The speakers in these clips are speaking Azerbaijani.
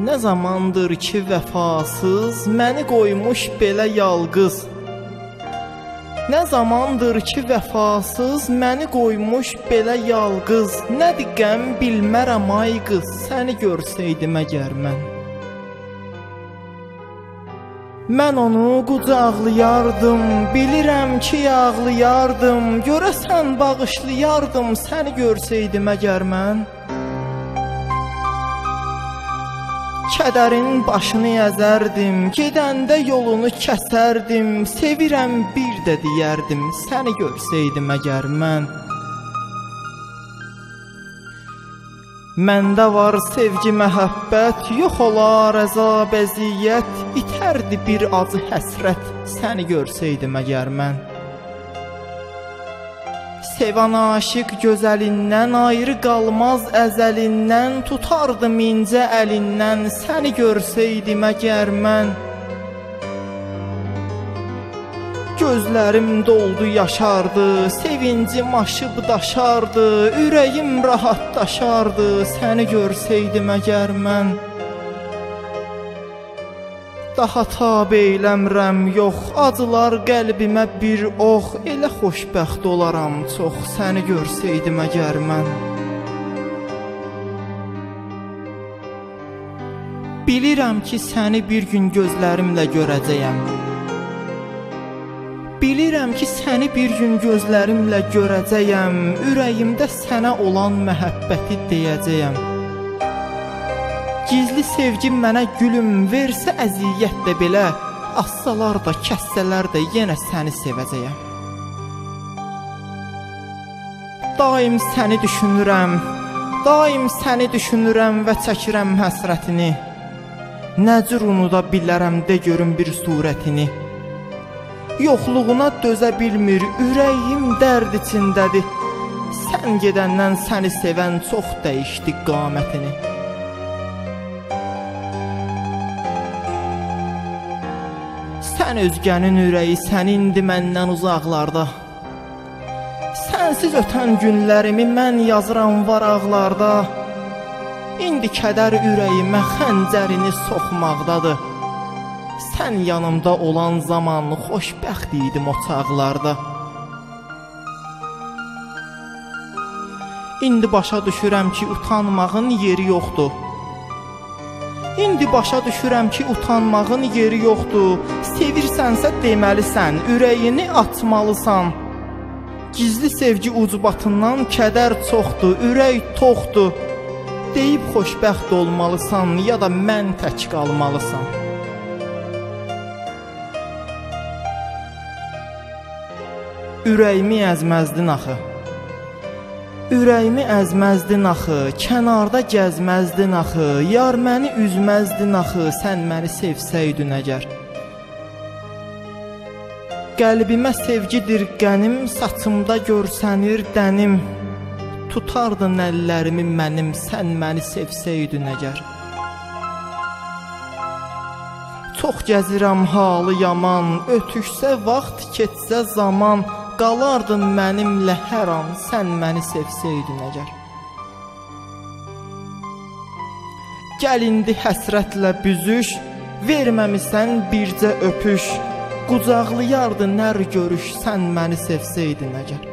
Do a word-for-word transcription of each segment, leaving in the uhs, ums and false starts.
Nə zamandır ki vəfasız məni qoymuş belə yalqız. Nə zamandır ki vəfasız məni qoymuş belə yalqız. Nədir qəm bilmərəm ay qız, səni görsəydim əgər mən. Mən onu qucaqlayardım, bilirəm ki ağlayardım. Görəsən bağışlayardım, səni görsəydim əgər mən. Kədərin başını əzərdim, gedəndə yolunu kəsərdim. Sevirəm bir də deyərdim, səni görsəydim əgər mən. Məndə var sevgi məhəbbət, yox olar əzab əziyyət. İtərdi bir acı həsrət, səni görsəydim əgər mən. Sevan aşiq gözəlindən ayrı qalmaz əzəlindən. Tutardım incə əlindən, səni görsəydim əgər mən. Gözlərim doldu yaşardı, sevincim aşıb daşardı. Ürəyim rahatlaşardı, səni görsəydim əgər mən. Daha tab eyləmrəm yox, acılar qəlbimə bir ox. Elə xoşbəxt olaram çox, səni görsəydim əgər mən. Bilirəm ki səni bir gün gözlərimlə görəcəyəm. Bilirəm ki səni bir gün gözlərimlə görəcəyəm. Ürəyimdə sənə olan məhəbbəti deyəcəyəm. Gizli sevgim mənə gülüm versə əziyyət də belə, assalar da kəssələr də yenə səni sevəcəyəm. Daim səni düşünürəm, daim səni düşünürəm və çəkirəm həsrətini. Nə cür unuda bilərəm de görüm bir surətini. Yoxluğuna dözə bilmir, ürəyim dərd içindədir. Sən gedəndən səni sevən çox dəyişdi qamətini. Sən özgənin ürəyi, sən indi məndən uzaqlarda. Sənsiz ötən günlərimi mən yazıram varaqlarda. İndi kədər ürəyimə xəncərini soxmaqdadır. Sən yanımda olan zaman xoşbəxt idim o çağlarda. İndi başa düşürəm ki utanmağın yeri yoxdur. İndi başa düşürəm ki utanmağın yeri yoxdur. Sevirsənsə deməlisən, ürəyini atmalısan. Gizli sevgi ucbatından kədər çoxdur, ürək toxdur. Deyib xoşbəxt olmalısan, ya da mən tək qalmalısan. Ürəyimi əzməzdin axı. Ürəyimi əzməzdin axı, kənarda gəzməzdin axı. Yar məni üzməzdin axı, sən məni sevsəydin əgər. Qəlbimə sevgidir qənim, saçımda görsənir dənim. Tutardın əllərimi mənim, sən məni sevsəydin əgər. Çox gəzirəm halı yaman, ötüşsə vaxt keçsə zaman. Qalardın mənimlə hər an, sən məni sevsəydin əgər. Gəl indi həsrətlə büzüş, verməmisən bircə öpüş. Qucaqlayardı nər görüş, sən məni sevsəydin əgər.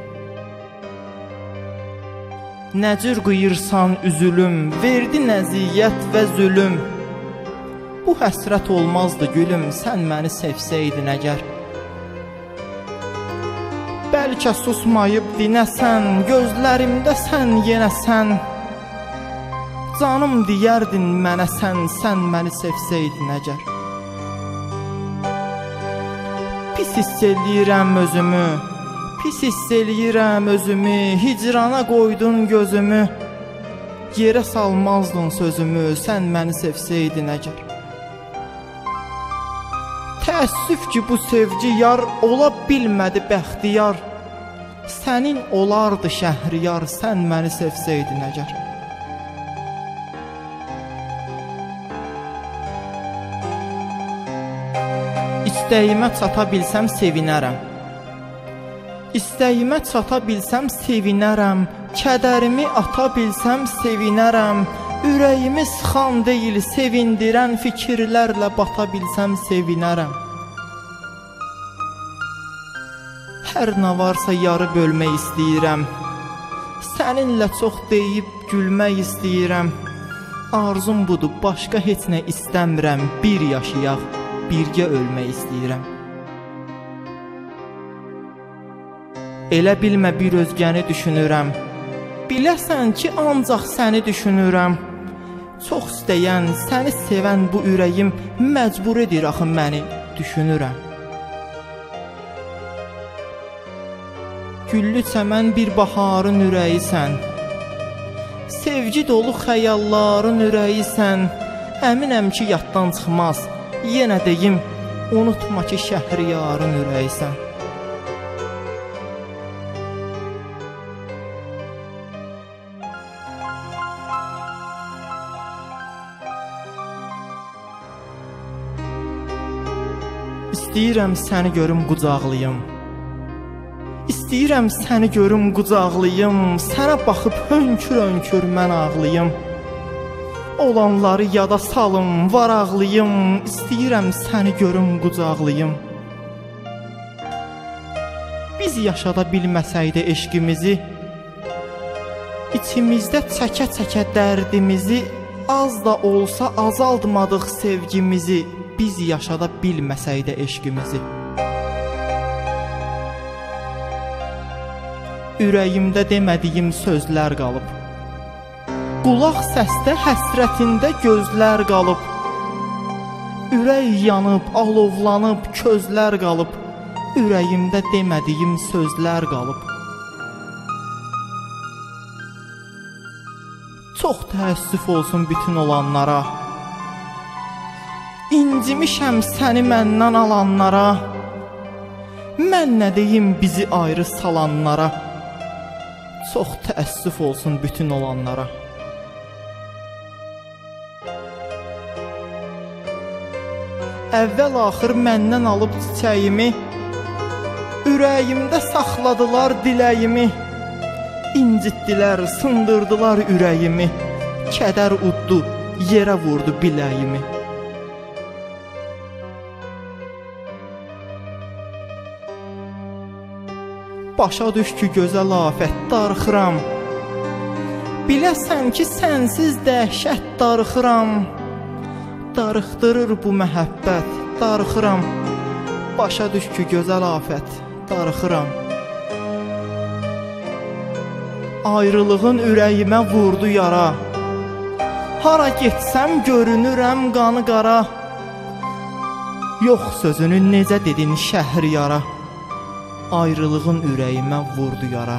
Nə cür qıyırsan üzülüm, verdi nəziyyət və zülüm. Bu həsrət olmazdı gülüm, sən məni sevsəydin əgər. Bəlkə susmayıb dinəsən, gözlərimdə sən yenəsən. Canım deyərdin mənə sən, sən məni sevsəydin əgər. Pis hiss eləyirəm özümü, pis hiss eləyirəm özümü. Hicrana qoydun gözümü, yerə salmazdın sözümü, sən məni sevsəydin əgər. Təəssüf ki bu sevgi yar ola bilmədi bəxtiyar. Sənin olardı şəhriyar, sən məni sevsəydin əgər. İstəyimə çata bilsəm sevinərəm. İstəyimə çata bilsəm sevinərəm. Kədərimi ata bilsəm sevinərəm. ürəyimi sıxan deyil, sevindirən fikirlərlə bata bilsəm sevinərəm. Hər nə varsa yarı bölmək istəyirəm, səninlə çox deyib gülmək istəyirəm. Arzum budur, başqa heç nə istəmirəm, bir yaşayaq, birgə ölmək istəyirəm. Elə bilmə bir özgəni düşünürəm, biləsən ki, ancaq səni düşünürəm. Çox istəyən, səni sevən bu ürəyim məcbur edir axı məni düşünürəm. Güllü çəmən bir baharın ürəyisən, sevgi dolu xəyalların ürəyisən. Əminəm ki, yaddan çıxmaz, yenə deyim, unutma ki, Şəhriyarın ürəyisən. İstəyirəm səni görüm qucaqlayım, İstəyirəm səni görüm qucaqlayım, sənə baxıb hönkür-hönkür mən ağlayım. Olanları yada salım, varaqlayım, İstəyirəm səni görüm qucaqlayım. Biz yaşada bilməsəydi eşqimizi, İçimizdə çəkə-çəkə dərdimizi, az da olsa azaltmadıq sevgimizi, biz yaşada bilməsəydi eşqimizi. Ürəyimdə demədiyim sözlər qalıb, qulaq səsdə həsrətində gözlər qalıb. Ürək yanıb, alovlanıb, közlər qalıb, ürəyimdə demədiyim sözlər qalıb. Çox təəssüf olsun bütün olanlara, İncimişəm səni məndən alanlara. Mən nə deyim bizi ayrı salanlara, çox təəssüf olsun bütün olanlara. Əvvəl-axır məndən alıb çiçəyimi, ürəyimdə saxladılar diləyimi. İncitdilər, sındırdılar ürəyimi, kədər uddu, yerə vurdu biləyimi. Başa düş ki, gözəl afət darıxıram, biləsən ki, sənsiz dəhşət darıxıram. Darıxdırır bu məhəbbət, darıxıram. Başa düş ki, gözəl afət darıxıram. Ayrılığın ürəyimə vurdu yara, hara getsəm görünürəm qanı qara. Yox sözünü necə dedin Şəhriyara, ayrılığın ürəyimə vurdu yara.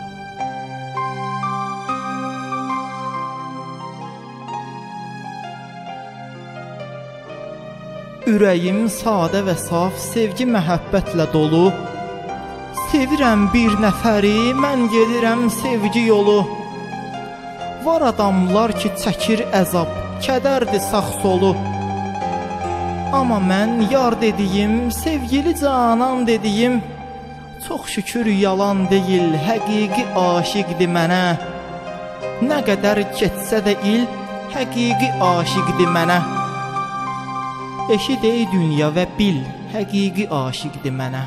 Ürəyim sadə və saf, sevgi məhəbbətlə dolu. Sevirəm bir nəfəri, mən gedirəm sevgi yolu. Var adamlar ki, çəkir əzab, kədərdir sağ solu. Amma mən yar dediyim, sevgili canan dediyim, çox şükür yalan deyil, həqiqi aşiqdir mənə. Nə qədər keçsə də il, həqiqi aşiqdir mənə. Eşid ey dünya və bil, həqiqi aşiqdir mənə.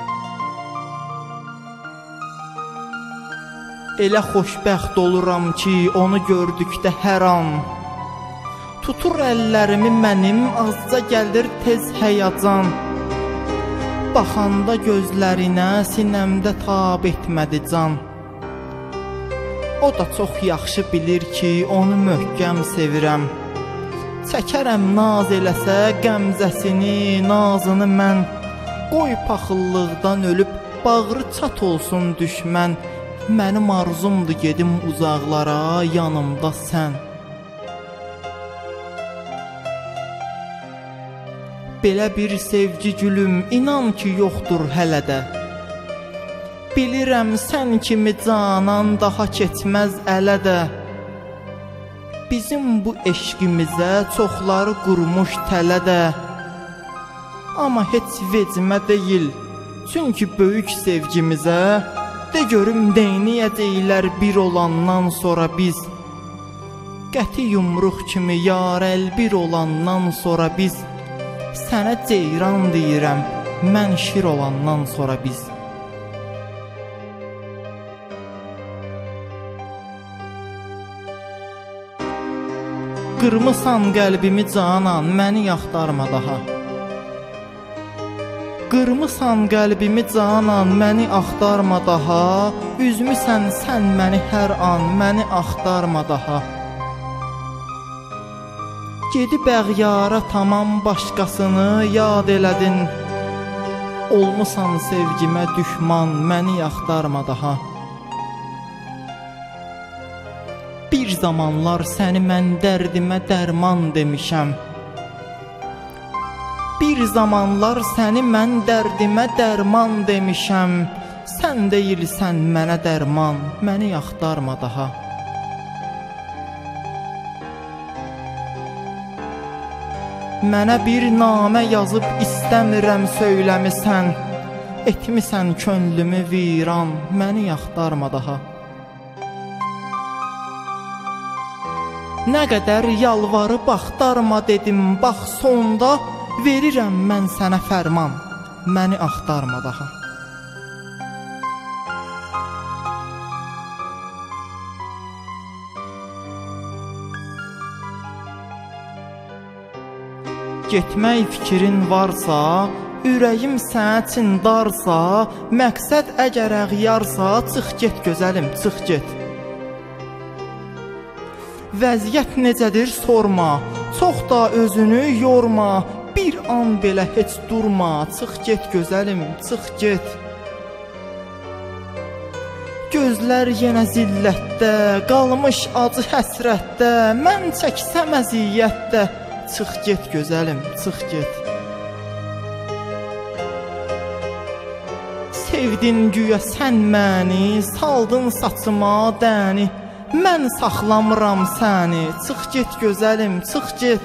Elə xoşbəxt oluram ki, onu gördükdə hər an. Tutur əllərimi mənim, azca gəlir tez həyacan. Baxanda gözlərinə, sinəmdə tab etmədi can. O da çox yaxşı bilir ki, onu möhkəm sevirəm. Çəkərəm naz eləsə qəmzəsini, nazını mən. Qoy paxıllıqdan ölüb, bağrı çat olsun düşmən. Mənim arzumdur gedim uzaqlara, yanımda sən. Belə bir sevgi gülüm, inan ki, yoxdur hələ də. Bilirəm sən kimi canan daha keçməz ələ də. Bizim bu eşqimizə çoxları qurmuş tələ də. Amma heç vecmə deyil, çünki böyük sevgimizə de görüm neyniyəcəklər bir olandan sonra biz. qəti yumruq kimi yar əlbir olandan sonra biz, sənə ceyran deyirəm, mən şir olandan sonra biz. Qırmısan qəlbimi canan, məni yaxtarma daha. Qırmısan qəlbimi canan, məni axtarma daha. Üzmüsən sən məni hər an, məni axtarma daha. Gedib əğyara tamam başqasını yad elədin. Olmusan sevgimə düşman, məni yaxtarma daha. Bir zamanlar səni mən dərdimə dərman demişəm. Bir zamanlar səni mən dərdimə dərman demişəm. Sən deyilsən mənə dərman, məni yaxtarma daha. Mənə bir namə yazıb istəmirəm söyləmisən. Etmisən könlümü viran, məni yaxtarma daha. Nə qədər yalvarıb axtarma dedim, bax sonda verirəm mən sənə fərman, məni axtarma daha. Getmək fikrin varsa, ürəyim sənin üçün darsa, məqsəd əgər əğyarsa, çıx get gözəlim, çıx get. Vəziyyət necədir sorma, çox da özünü yorma, bir an belə heç durma, çıx get gözəlim, çıx get. Gözlər yenə zillətdə, qalmış acı həsrətdə, mən çəksəm əziyyətdə, çıx get gözəlim, çıx get. Sevdin güya sən məni, saldın saçıma dəni. Mən saxlamıram səni, çıx get gözəlim, çıx get.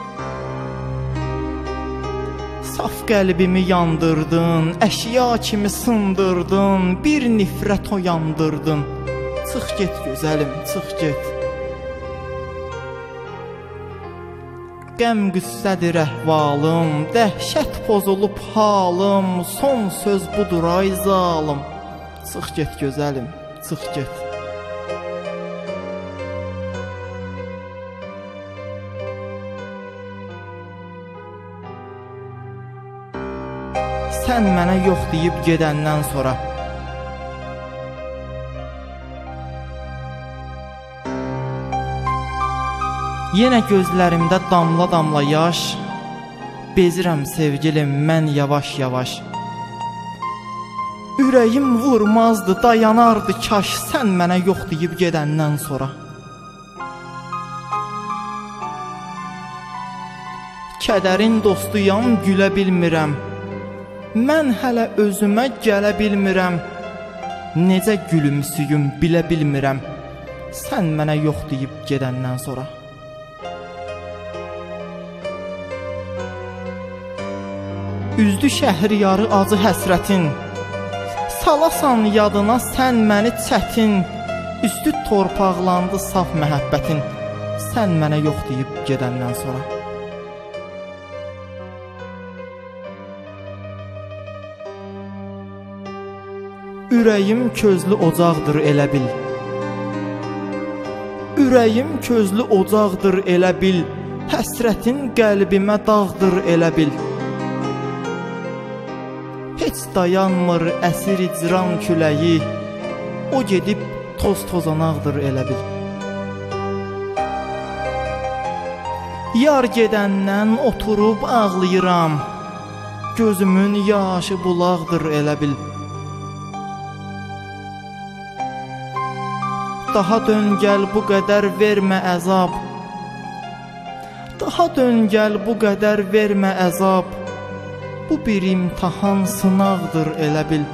Saf qəlbimi yandırdın, əşya kimi sındırdın, bir nifrət oyandırdın. Çıx get gözəlim, çıx get. Qəm qüssədir əhvalım, dəhşət pozulub halım, son söz budur ay zalım. Çıx get gözəlim, çıx get. Sən mənə yox deyib gedəndən sonra yenə gözlərimdə damla-damla yaş, bezirəm sevgilim mən yavaş-yavaş. Ürəyim vurmazdı, dayanardı kaş, sən mənə yox deyib gedəndən sonra. Kədərin dostuyam, gülə bilmirəm. Mən hələ özümə gələ bilmirəm. Necə gülümsüyüm, bilə bilmirəm. Sən mənə yox deyib gedəndən sonra. Üzdü şəhriyarı acı həsrətin, salasan yadına sən məni çətin. Üstü torpaqlandı saf məhəbbətin, sən mənə yox deyib gedəndən sonra. Ürəyim közlü ocaqdır elə bil. Ürəyim közlü ocaqdır elə bil. Həsrətin qəlbimə dağdır elə bil. Heç dayanmır əsir icran küləyi, o gedib toz tozanaqdır elə bil. Yar gedəndən oturub ağlayıram, gözümün yaşı bulaqdır elə bil. Daha dön gəl bu qədər vermə əzab, daha dön gəl bu qədər vermə əzab. Bu bir imtahan sınaqdır elə bil.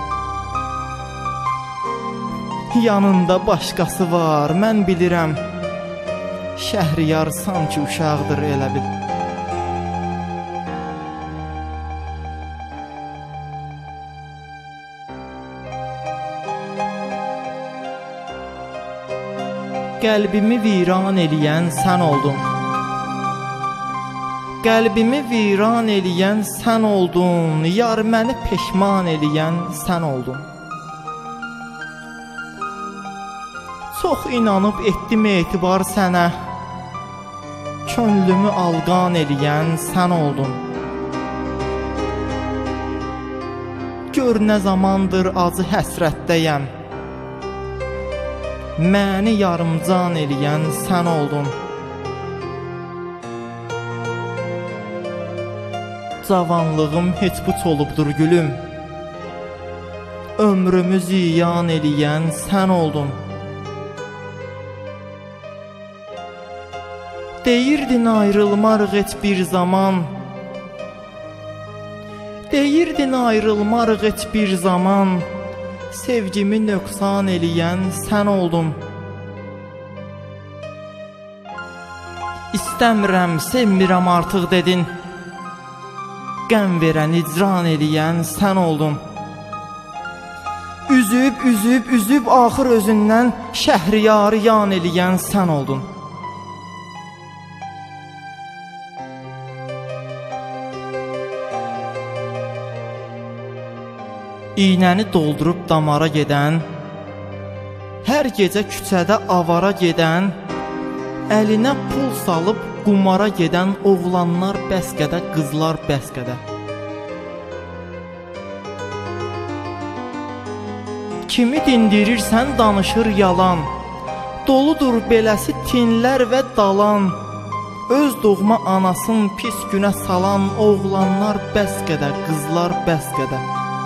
Yanında başqası var, mən bilirəm. Şəhriyar sanki uşaqdır elə bil. Qəlbimi viran eləyən sən oldun. Qəlbimi viran eləyən sən oldun. Yar məni peşman eləyən sən oldun. Çox inanıb etdim etibar sənə. Könlümü alqan eləyən sən oldun. Gör nə zamandır acı həsrətdəyəm. Məni yarımcan eləyən sən oldun. Cavanlığım heç puç olubdur gülüm. Ömrümü ziyan eləyən sən oldun. Deyirdin ayrılmarıq heç bir zaman. Deyirdin ayrılmarıq heç bir zaman. Sevgimi nöqsan eləyən sən oldun. İstəmirəm, sevmirəm artıq dedin. Qəm verən, icran eləyən sən oldun. Üzüb, üzüb, üzüb axır özündən şəhriyarı yan eləyən sən oldun. İynəni doldurub damara gedən, hər gecə küçədə avara gedən, əlinə pul salıb qumara gedən oğlanlar bəsqədə, qızlar bəsqədə. Kimi dindirirsən danışır yalan, doludur beləsi tinlər və dalan. Öz doğma anasın pis günə salan oğlanlar bəsqədə, qızlar bəsqədə.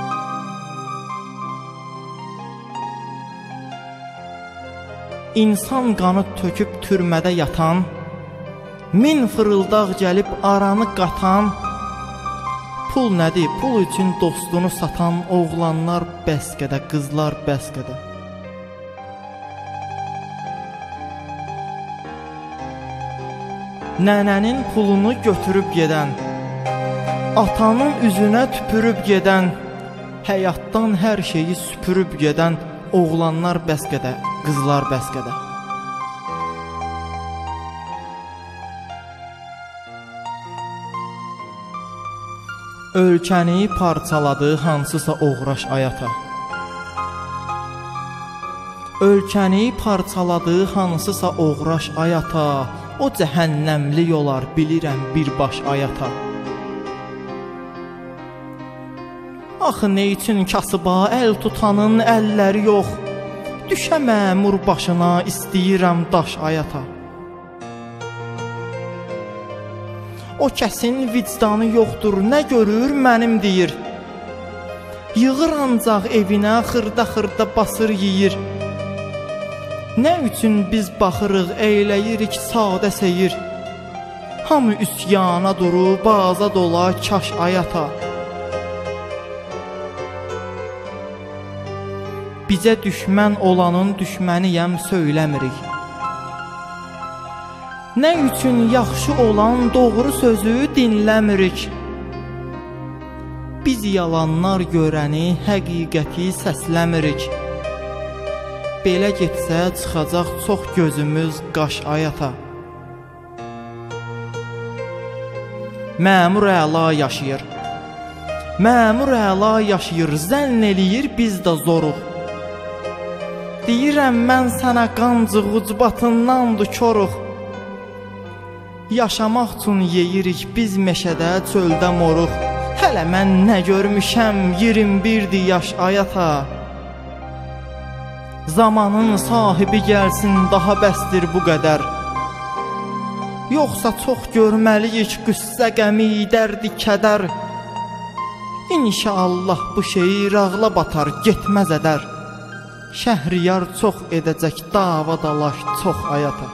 İnsan qanı töküb türmədə yatan, min fırıldaq gəlib aranı qatan, pul nədir, pul üçün dostunu satan oğlanlar bəsqədə, qızlar bəsqədə. Nənənin pulunu götürüb gedən, atanın üzünə tüpürüb gedən, həyatdan hər şeyi süpürüb gedən oğlanlar bəsqədə, qızlar bəsqədə. Ölkəni parçaladı hansısa oğraş ayata. Ölkəni parçaladı hansısa oğraş ayata. O cəhənnəmli olar bilirəm birbaş ayata. Axı nə üçün kasıba əl tutanın əlləri yox? Düşə məmur başına istəyirəm daş ayata. O kəsin vicdanı yoxdur, nə görür mənim deyir. Yığır ancaq evinə xırda-xırda basır yeyir. Nə üçün biz baxırıq, eyləyirik sadə seyir. Hamı üsyana durub, baza dola kaş ayata. Bizə düşmən olanın düşməniyəm söyləmirik. Nə üçün yaxşı olan doğru sözü dinləmirik. Biz yalanlar görəni, həqiqəti səsləmirik. Belə getsə çıxacaq çox gözümüz qaş ayata. Məmur əla yaşayır. Məmur əla yaşayır, zənn eləyir biz də zoruq. Deyirəm mən sənə qancıq ucbatındandır koruq. Yaşamaq üçün yeyirik biz meşədə, çöldə moruq. Hələ mən nə görmüşəm iyirmi birdir yaş ayata. Zamanın sahibi gəlsin daha bəsdir bu qədər. Yoxsa çox görməliyik qüssə qəmi, dərdi kədər. İnşallah bu şeir ağla batar, getməz edər. Şəhriyar çox edəcək dava dalaş çox ayata.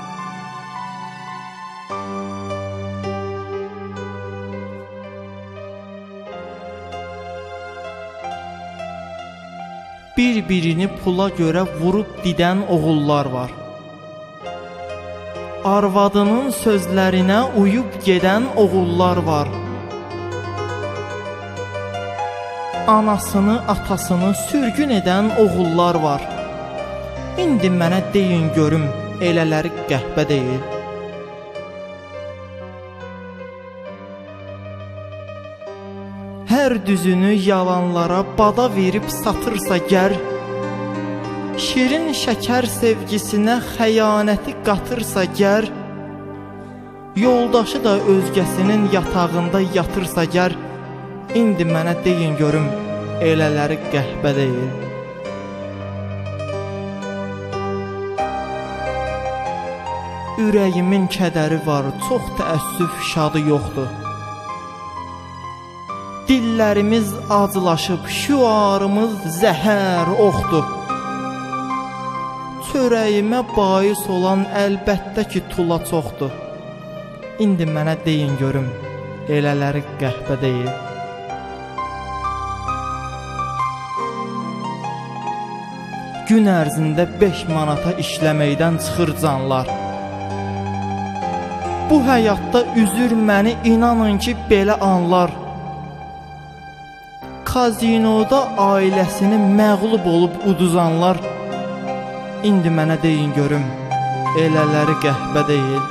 Bir-birini pula görə vurub didən oğullar var. Arvadının sözlərinə uyub gedən oğullar var. Anasını, atasını sürgün edən oğullar var. İndi mənə deyin görüm, elələri qəhbə deyil. Hər düzünü yalanlara bada verib satırsa gər, şirin şəkər sevgisinə xəyanəti qatırsa gər, yoldaşı da özgəsinin yatağında yatırsa gər, indi mənə deyin görüm, elələri qəhbə deyil. Ürəyimin kədəri var, çox təəssüf şadı yoxdur. Dillərimiz acılaşıb, şüarımız zəhər oxdur. Çörəyimə bais olan əlbəttə ki tula çoxdur. İndi mənə deyin görüm, elələri qəhbə deyil. Gün ərzində beş manata işləməkdən çıxır canlar. Bu həyatda üzür məni, inanın ki belə anlar. Kazinoda ailəsini məğlub olub uduzanlar, indi mənə deyin görüm, elələri qəhbə deyil.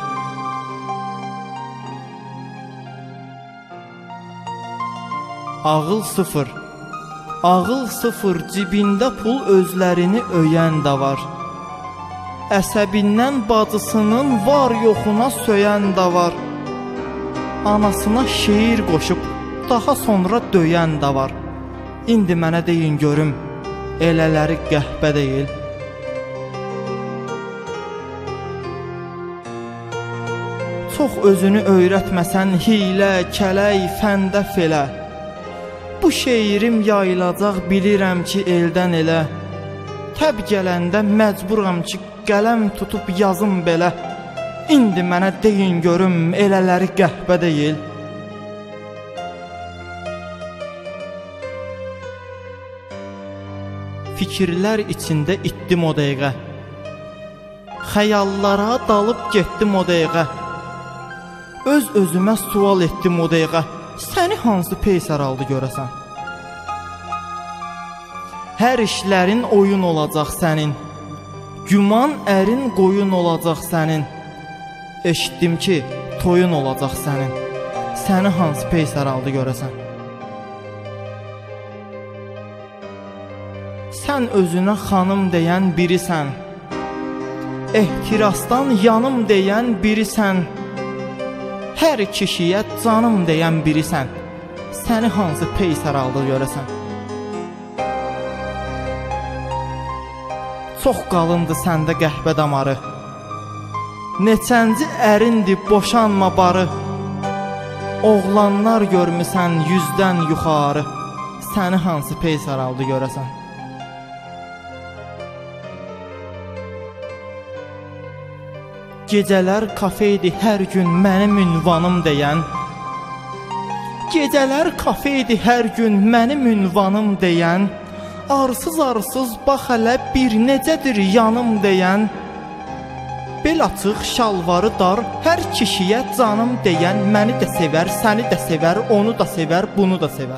Ağıl sıfır, ağıl sıfır, cibində pul özlərini öyən də var. Əsəbindən bacısının var yoxuna söyən də var. Anasına şeir qoşub, daha sonra döyən də var. İndi mənə deyin görüm, elələri qəhbə deyil. Çox özünü öyrətməsən hilə, kələk, fəndə felə. Bu şeirim yayılacaq, bilirəm ki eldən elə. Təb gələndə məcburam ki qələm tutub yazım belə. İndi mənə deyin görüm, elələri qəhbə deyil. Fikirlər içində itdim o dəqiqə. Xəyallara dalıb getdim o dəqiqə. Öz özümə sual etdim o dəqiqə. Səni hansı peysər aldı görəsən? Hər işlərin oyun olacaq sənin. Güman ərin qoyun olacaq sənin. Eşitdim ki toyun olacaq sənin. Səni hansı peysər aldı görəsən? Sən özünə xanım deyən birisən. Ehtirasdan yanım deyən birisən. Hər kişiyə canım deyən birisən. Səni hansı peysər aldı görəsən? Çox qalındı səndə qəhbə damarı. Neçənci ərindi boşanma barı. Oğlanlar görmüsən yüzdən yuxarı. Səni hansı peysər aldı görəsən? Gecələr kafeydi hər gün mənim ünvanım deyən. Gecələr kafeydi hər gün mənim ünvanım deyən. Arsız arsız bax hələ bir necədir yanım deyən. Bel açıq şalvarı dar hər kişiyə canım deyən. Məni də sevər, səni də sevər, onu da sevər, bunu da sevər.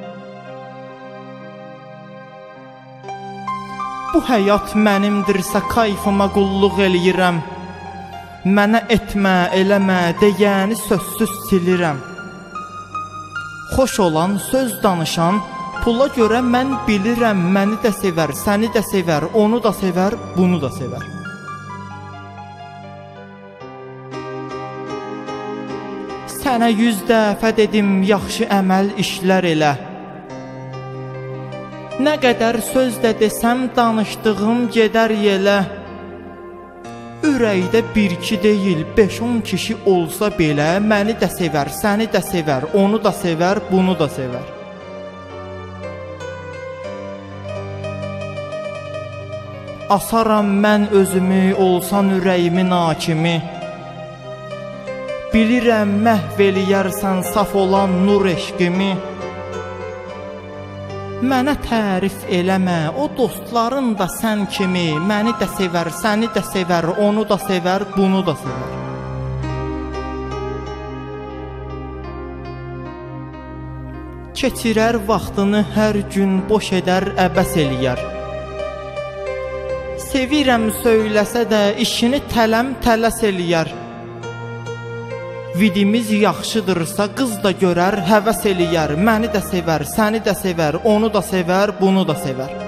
Bu həyat mənimdirsə kayfıma qulluq eləyirəm. Mənə etmə, eləmə, deyəni sözsüz silirəm. Xoş olan, söz danışan, pula görə mən bilirəm. Məni də sevər, səni də sevər, onu da sevər, bunu da sevər. Sənə yüz dəfə dedim, yaxşı əməl işlər elə. Nə qədər söz də desəm, danışdığım gedər yelə. Ürəkdə bir-iki deyil, beş-on kişi olsa belə, məni də sevər, səni də sevər, onu da sevər, bunu da sevər. Asaram mən özümü, olsan ürəyimin hakimi. Bilirəm məhv eləyərsən saf olan nur eşqimi. Mənə tərif eləmə, o dostların da sən kimi. Məni də sevər, səni də sevər, onu da sevər, bunu da sevər. Keçirər vaxtını hər gün boş edər, əbəs eləyər. sevirəm söyləsə də işini tələm tələs eləyər. Vidimiz yaxşıdırsa qız da görər, həvəs eləyər. Məni də sevər, səni də sevər, onu da sevər, bunu da sevər.